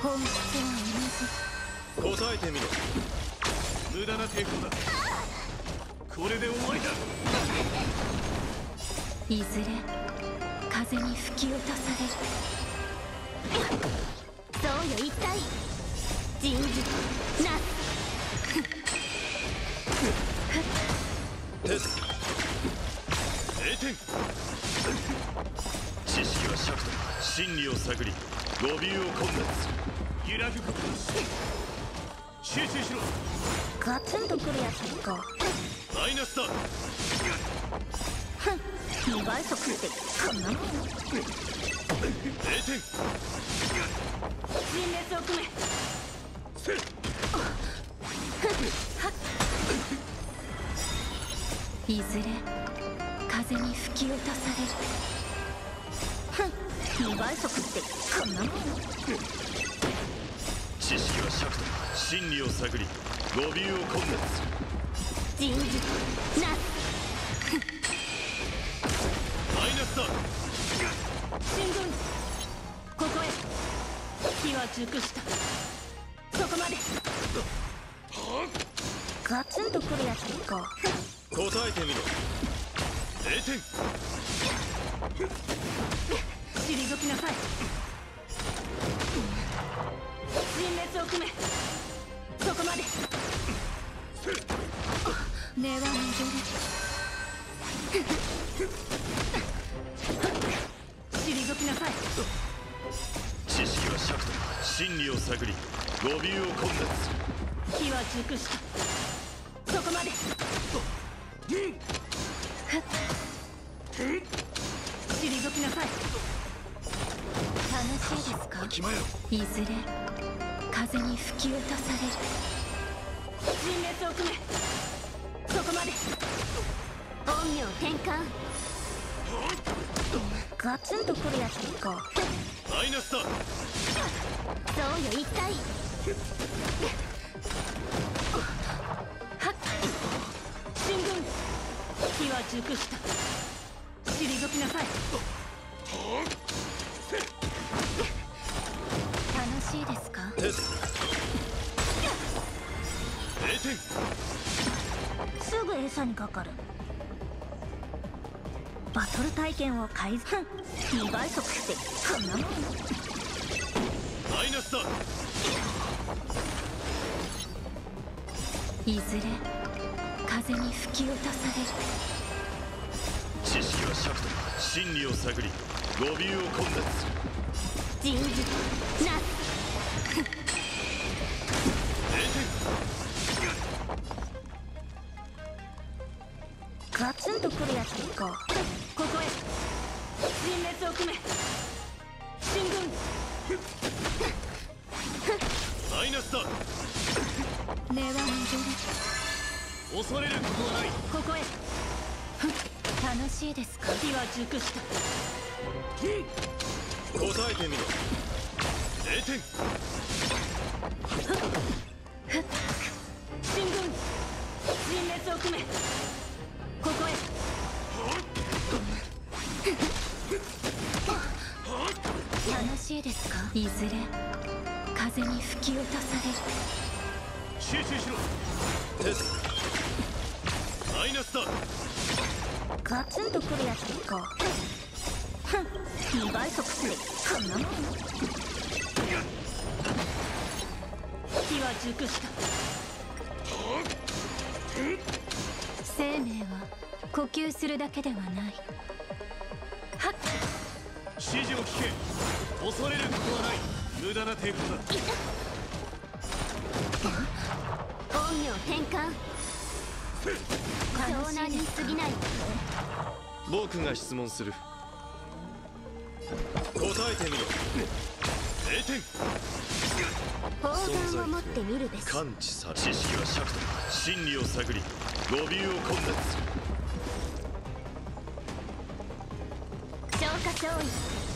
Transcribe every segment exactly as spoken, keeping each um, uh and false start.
本質は答えてみろ。無駄な抵抗だ。これで終わりだ。 いずれ風に吹き落とされる。そうよ一体人事なテスれいてん。知識は尺と真理を探り語尾を困難する。揺らぐことなし。集中しろ。 ガツンとくるやつか。 マイナスだ。 ふん、にばい速ってこんなもん。 れいてん。 陣列を組め。 せっ。 いずれ風に吹き落とされる。ふん、にばい速ってこんなもん。 知識は尺と真理を探り語尾を困難する。 人事なマイナスだ。 進軍ここへ。火は熟した。そこまで。ガツンとくるやつか。 答えてみろ。れいてん。 退きなさい。陣列を組め。そこまで。根は戻る。退きなさい。 知識は尺と真理を探り語尾を困難する。 火は熟した。そこまで。退きなさい。楽しいですか。いずれ風に吹き落とされる。陣列を組め。そこまで。陰陽転換。ガツンとくるやつか。 マイナスだ。 そうよ一体はっ。進軍火は熟した。退きなさい。楽しいですか。 テスれいてん。 すぐ餌にかかる。バトル体験を改善。にばい速ってこんなもん。 マイナスだ。 いずれ風に吹き落とされる。 知識は尺と真理を探り語尾を困難する。 人事なれいてん。 ガツンとくるやつか。ここへ。陣列を組め。進軍マイナスだ。 根は戻る。 恐れることはない。 ここへ。楽しいですか。火は熟した。 答えてみろ。れいてん。 進軍陣列を組め。ここへ。楽しいですか。いずれ風に吹き落とされる。 集中しろ。テスマイナスだ。 ガツンとくるやつか。ふん、にばい速ってこんなもん。火は熟した。生命は呼吸するだけではない。はっ。 指示を聞け。恐れることはない。無駄な抵抗だ。 陰陽転換。湘南に過ぎない。 僕が質問する。答えてみろ。れいてん。 砲丸を持ってみるべし。 感知され。知識は尺と真理を探り語尾を困難する。 消化勝利。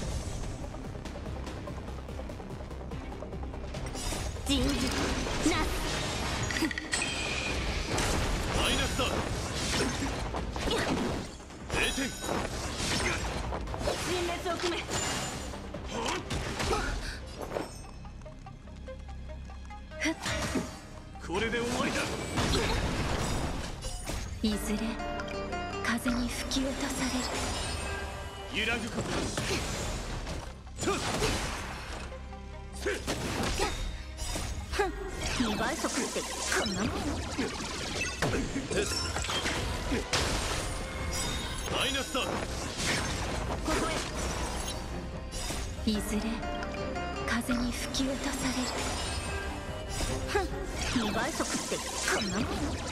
人事なマイナスだ。れいてん。 陣列を組め。 揺らぐことなし。とっふん、にばい速ってこんなもん。 マイナスだ。こここへ。いずれ風に吹き落とされる。ふん、にばい速ってこんなもん。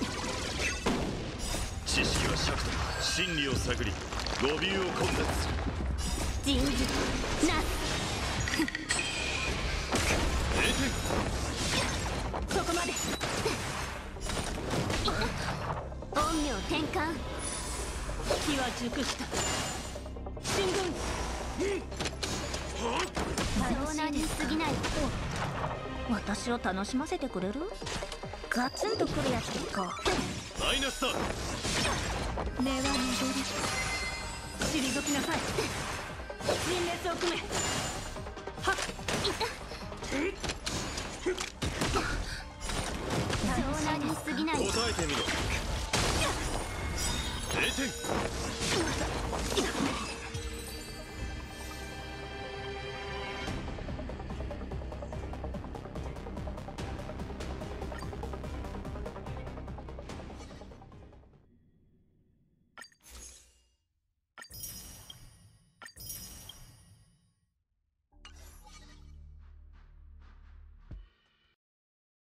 知識は尺度、真理を探りロビューを混雑する。 人事なれいてん。 そこまで。陰陽転換。気は熟した。進軍。そうなりすぎない。私を楽しませてくれる？ガツンとくるやつでいこう。 マイナスだ。 根は戻る。退きなさい。陣列を組め。はっ。そうなりすぎない。 答えてみろ。れいてん。